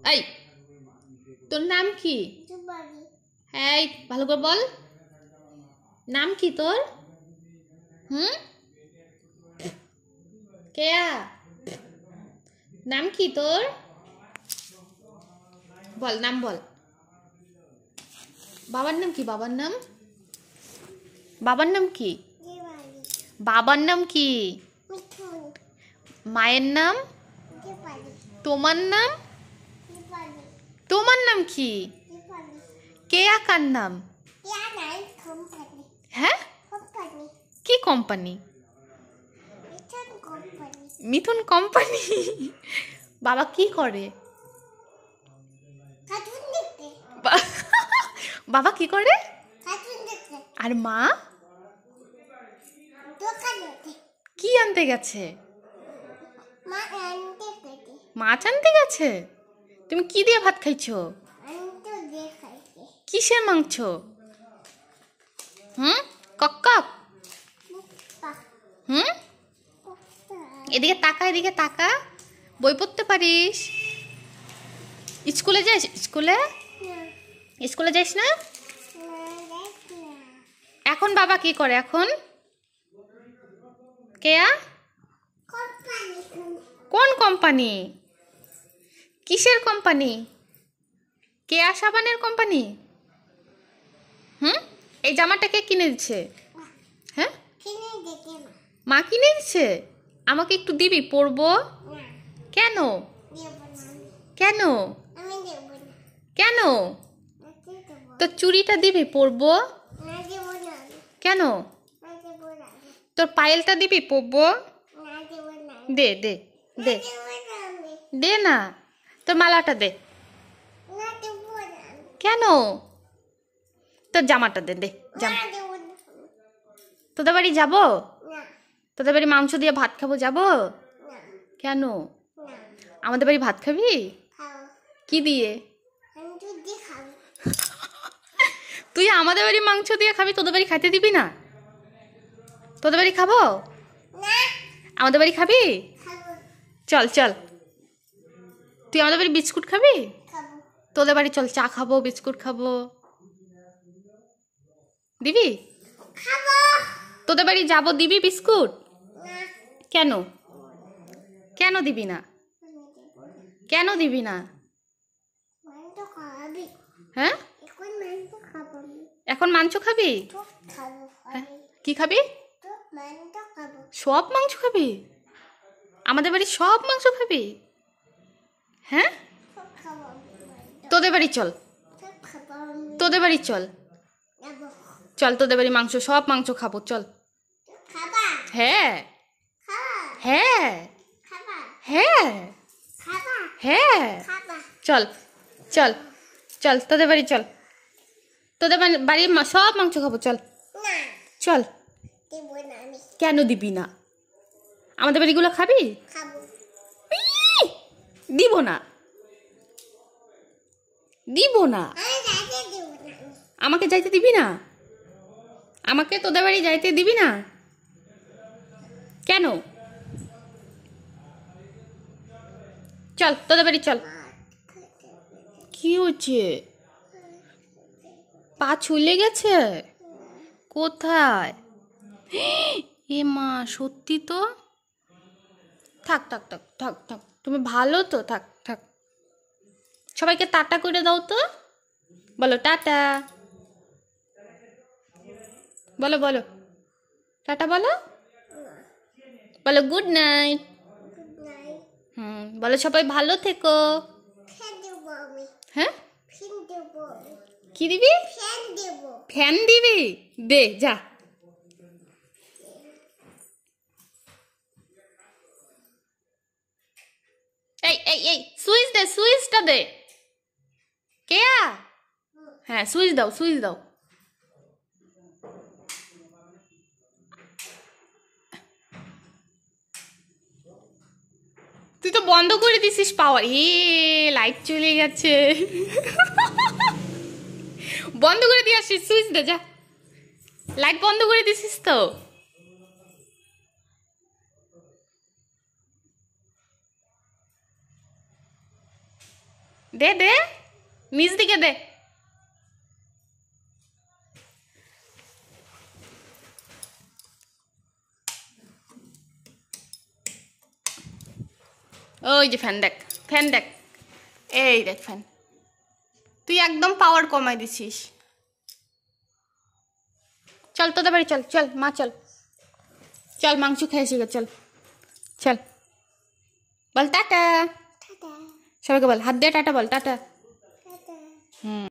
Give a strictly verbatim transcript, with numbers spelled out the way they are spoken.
এই তোর নাম কি? এই ভালো করে বল, নাম কি তোর? হুম কেয়া, নাম কি তোর? বল নাম বল। বাবার নাম কি? বাবার নাম বাবার নাম কি? বাবার নাম কি? মায়ের নাম? তোমার নাম? তোমার নাম কি? কেয়া কার নাম? হ্যাঁ, কি কোম্পানি? মিথুন কোম্পানি। বাবা কি করে? বাবা কি করে? আর মা? কি আনতে গেছে? মাছ আনতে গেছে। তুমি কি দিয়ে ভাত খাইছো? কিসের মাংস? হুম কক কক। হুম এদিকে তাকা, এদিকে তাকা। বই পড়তে পারিস? স্কুলে যাস? স্কুলে স্কুলে যাস না? এখন বাবা কি করে? এখন কেয়া কোন কোম্পানি? কিসের কোম্পানি? কেয়া সাবানের কোম্পানি? হুম এই জামাটা কে কিনে দিচ্ছে? হ্যাঁ, মা কিনে দিচ্ছে। আমাকে একটু দিবি, পরবো। কেন কেন কেন? তোর চুড়িটা দিবি, পরবো। কেন? তোর পায়েলটা দিবি, পরবো। দে দে দে দে না, তোর মালাটা দে। কেন? তোর জামাটা দে, দে জামা। তোদের বাড়ি যাবো? তোদের বাড়ি মাংস দিয়ে ভাত খাবো, যাবো? কেন? আমাদের বাড়ি ভাত খাবি? কি দিয়ে? তুই আমাদের বাড়ি মাংস দিয়ে খাবি, তোদের বাড়ি খাইতে দিবি না? তোদের বাড়ি খাবো? আমাদের বাড়ি খাবি? চল চল, তুই আমাদের বাড়ি বিস্কুট খাবি? তোদের বাড়ি চল, চা খাবো, বিস্কুট খাবো। দিবি? তোদের বাড়ি যাবো, দিবি বিস্কুট? কেন কেন দিবি না? কেন দিবি না? হ্যাঁ, এখন মাংস খাবি? হ্যাঁ, কি খাবি? সব মাংস খাবি? আমাদের বাড়ি সব মাংস খাবি? হ্যাঁ, তোদের বাড়ি চল, তোদের বাড়ি চল, চল তোদের বাড়ি মাংস, সব মাংস খাবো, চল। হ্যাঁ হ্যাঁ হ্যাঁ হ্যাঁ, চল চল চল তোদের বাড়ি চল, তোদের বাড়ির সব মাংস খাবো, চল চল। কেন দিবি না? আমাদের বাড়িগুলো খাবি? দিব না, দিব না। আমাকে যাইতে দিবি না? আমাকে তোদের বাড়ি যাইতে দিবি না? কেন? চল তোদের বাড়ি চল। কি হচ্ছে? পা ছুলে গেছে? কোথায়? এ মা, সত্যি তো? থাক থাক থাক থাক থাক, তুমি ভালো তো, থাক থাক। সবাইকে টাটা করে দাও তো, বলো টাটা, বলো বলো টাটা, বলো বলো গুড নাইট। হুম বলো সবাই ভালো থেকো। হ্যাঁ, কি দিবি? ফ্যান দিবি? দে যা। এই এই এই সুইচ দে, সুইচটা দে। কেয়া, হ্যাঁ সুইচ দাও, সুইচ দাও। তুই তো বন্ধ করে দিছিস পাওয়ার। এ লাইট চলে গেছে। বন্ধ করে দিয়ে আসিস, সুইচ দে যা। লাইট বন্ধ করে দিছিস তো। দে দে নিজ দিকে দে। ওই যে ফ্যান দেখ, ফ্যান দেখ, এই দেখ ফ্যান। তুই একদম পাওয়ার কমাই দিছিস। চল তোদের বাড়ি চল, চল মা চল, চল মাংস খেয়েছি চল, চল বল টাটা। সবাইকে বল, হাত দিয়ে টাটা বল, টাটা। হুম।